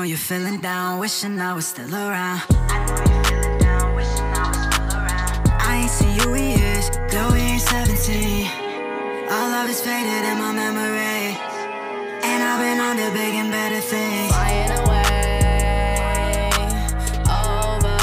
you're feeling down, wishing I was still around. I know you're feeling down, wishing I was still around. I ain't seen you in years, girl, we ain't 17. All love is faded in my memory, and I've been on to big and better things. Flying away, over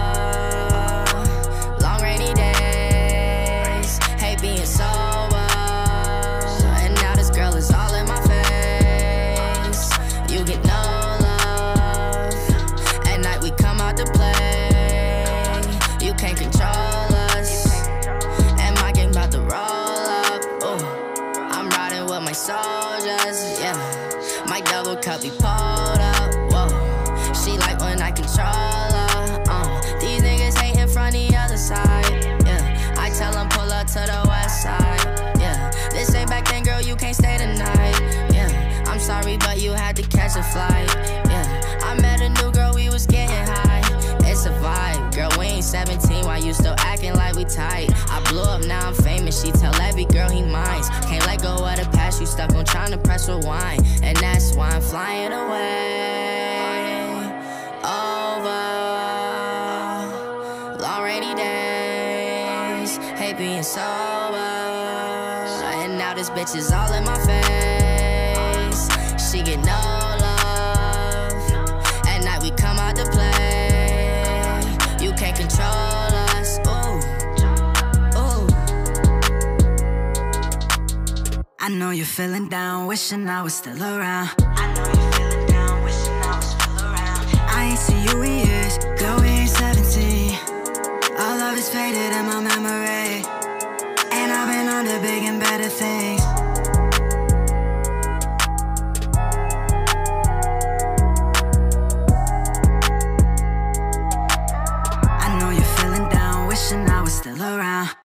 long rainy days. Hate being sober, and now this girl is all in my face. You get no love. At night we come out to play. You can't control us, and my game about to roll up. Ooh, I'm riding with my soldiers, yeah. My double cup be pulled up, whoa. She like when I control her, These niggas hating from the other side, yeah. I tell them pull up to the west side, yeah. This ain't back then, girl, you can't stay tonight, yeah. I'm sorry, but you had to catch a flight, yeah. I met a new girl, we was getting high. It's a vibe, girl, we ain't 17, why you still acting like we tight? I blew up, now I'm famous, she tell every girl he minds. Can't let go of the past, you stuck on trying to press rewind. And that's why I'm flying away, over long rainy days. Hate being sober, and now this bitch is all in my face. She get no love. At night we come out to play. You can't control us, ooh, ooh. I know you're feeling down, wishing I was still around. I know you're feeling down, wishing I was still around. I ain't seen you in years, girl, we ain't 17. All love is faded in my memory, and I've been on to big and better things. I know you're feeling down, wishing I was still around.